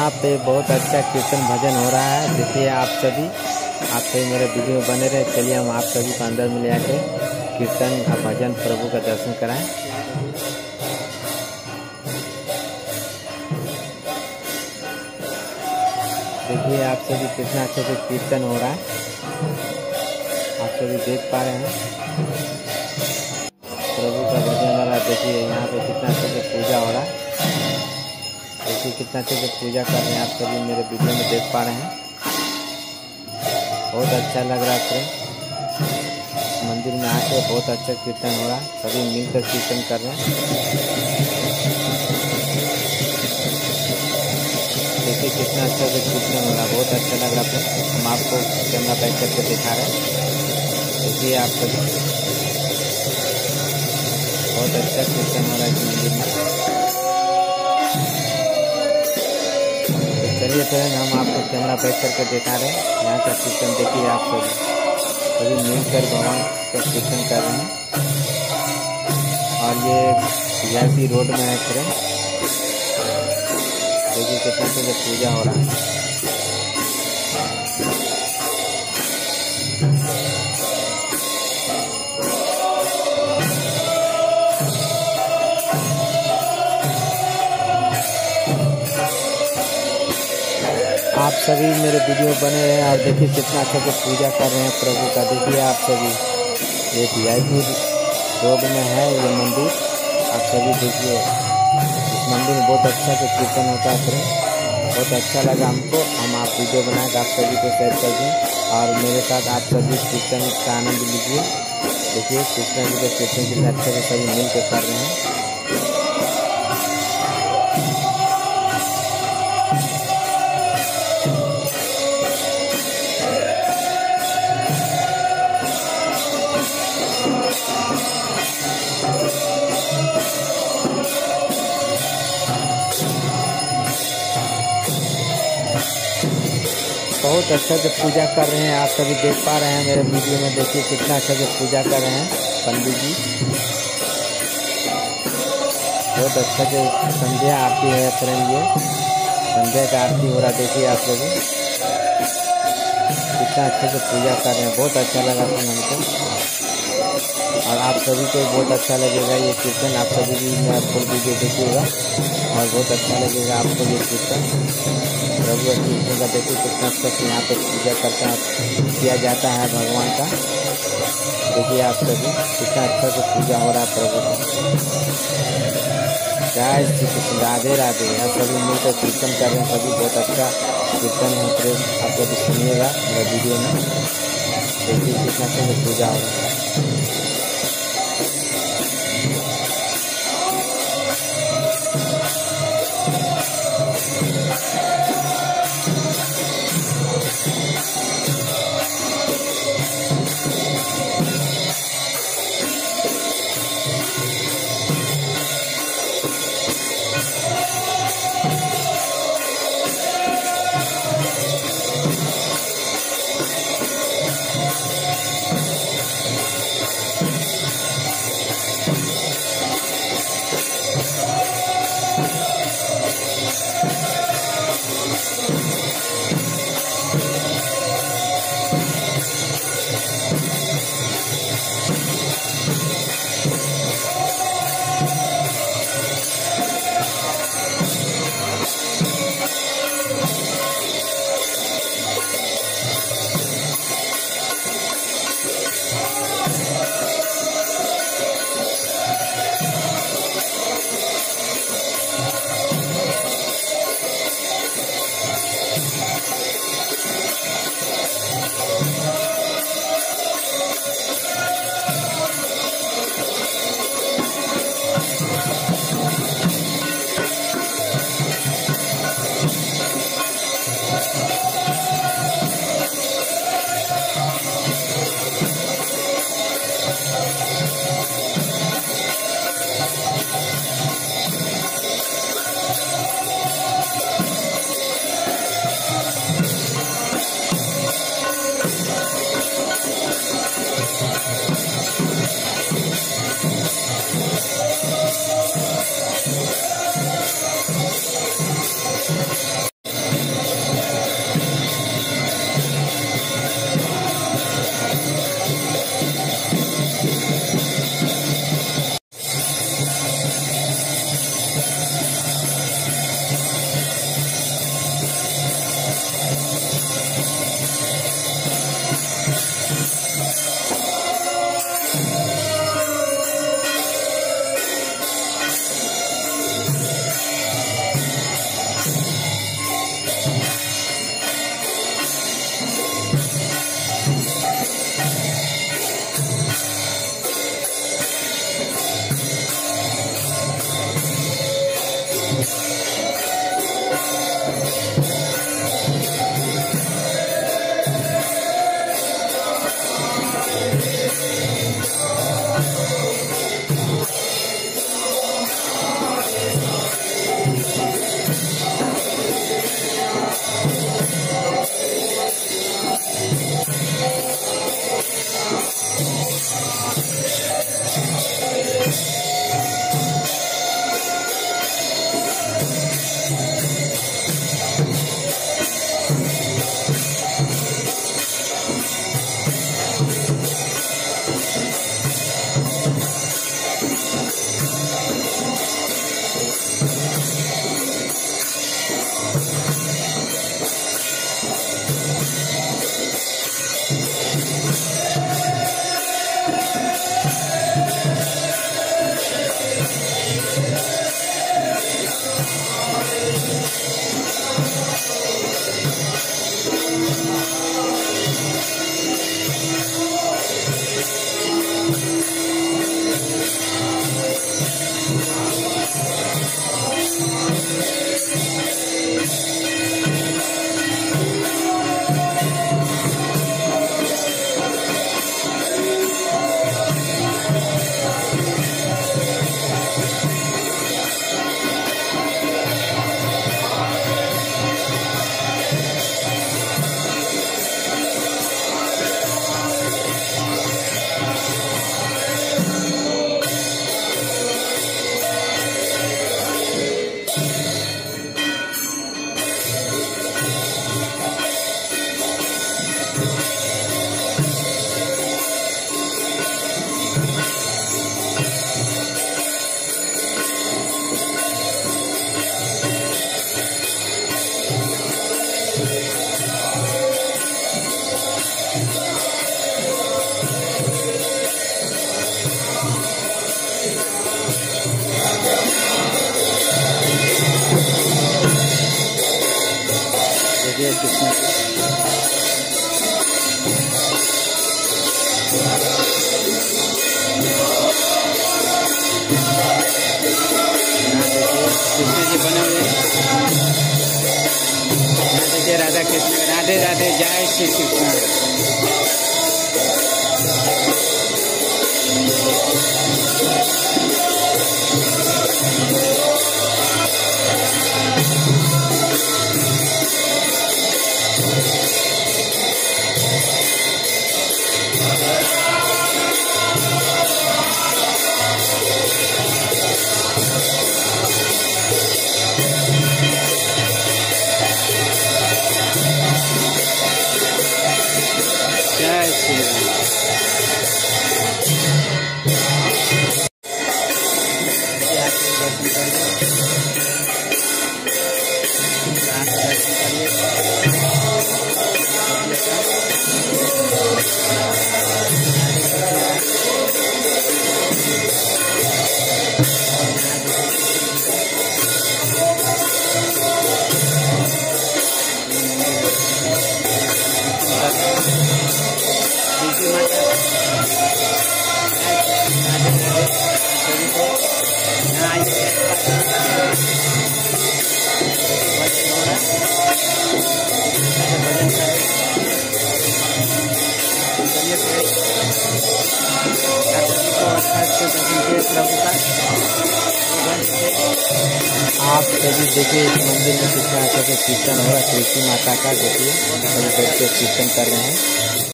यहाँ पे बहुत अच्छा कीर्तन भजन हो रहा है। देखिए आप सभी मेरे वीडियो में बने रहे। चलिए हम आप सभी को अंदर में ले आके कीर्तन और भजन प्रभु का दर्शन कराएं। देखिए आप सभी कितना अच्छे से कीर्तन हो रहा है, आप सभी देख पा रहे हैं। प्रभु का भजन हो रहा है। देखिए यहाँ पे कितना अच्छे से पूजा हो रहा है। देखिए कितना अच्छे से पूजा कर रहे हैं, आप सभी मेरे वीडियो में देख पा रहे हैं। बहुत अच्छा लग रहा है। मंदिर में आके बहुत अच्छा कीर्तन हो रहा है, सभी मिलकर कीर्तन कर रहे हैं। देखिए कितना अच्छा से कीर्तन हो रहा है, बहुत अच्छा लग रहा है। हम आपको कैमरा बैक करके दिखा रहे हैं। देखिए आप सभी बहुत अच्छा कीर्तन हो रहा है इस मंदिर में। चलिए फ्रेंड हम आपको कैमरा बैक करके दिखा रहे हैं यहाँ का कीर्तन। देखिए आप सभी मिलकर भगवान का कीर्तन कर रहे हैं। और ये VIP रोड में है फ्रेंड। देखिए कितना से पूजा हो रहा है। आप सभी मेरे वीडियो बने रहे हैं और देखिए कितना अच्छा से पूजा कर रहे हैं प्रभु का। देखिए आप सभी ये VIP रोड में है ये मंदिर। आप सभी देखिए इस मंदिर में बहुत अच्छा से कीर्तन होता है फ्रेंड। बहुत अच्छा लगा हमको। हम आप वीडियो बनाकर आप सभी को शेयर कर दें और मेरे साथ आप सभी कीर्तन का आनंद लीजिए। देखिए कृष्ण जी के कीर्तन कितने अच्छे से सभी मिल के कर रहे हैं। बहुत अच्छा से पूजा कर रहे हैं, आप सभी देख पा रहे हैं मेरे वीडियो में। देखिए कितना अच्छा से पूजा कर रहे हैं पंडित जी। बहुत अच्छा से संध्या आरती है फ्रेंड, ये संध्या का आरती हो रहा। देखिए आप सभी कितना अच्छे से पूजा कर रहे हैं। बहुत अच्छा लगा फ्रेंड हमको और आप सभी को बहुत अच्छा लगेगा ये कीर्तन। आप सभी भी मेरा फुल वीडियो देखिएगा और बहुत अच्छा लगेगा आपको ये कीर्तन। प्रभु का कीर्तन का देखिए कितना अच्छा से यहाँ पे पूजा करता है, किया जाता है भगवान का। देखिए आप सभी कितना अच्छा से पूजा हो रहा है प्रभु का। जय श्री कृष्ण, राधे राधे। आप सभी मिलकर कीर्तन कर रहे हैं, सभी बहुत अच्छा कीर्तन है फ्रेंड। आप सभी सुनिएगा मेरे वीडियो में। देखिए कितना अच्छा से पूजा हो रहा है। कृष्ण की। यहाँ देखिए कृष्ण जी बने हुए हैं। यहाँ देखिए राधा कृष्ण, राधे राधे, जय श्री कृष्ण। जय श्री राम। आप सभी देखिए इस मंदिर में कितना अच्छा से कीर्तन हो रहा है। तुलसी माता का देखिए सभी बैठ के कीर्तन कर रहे हैं।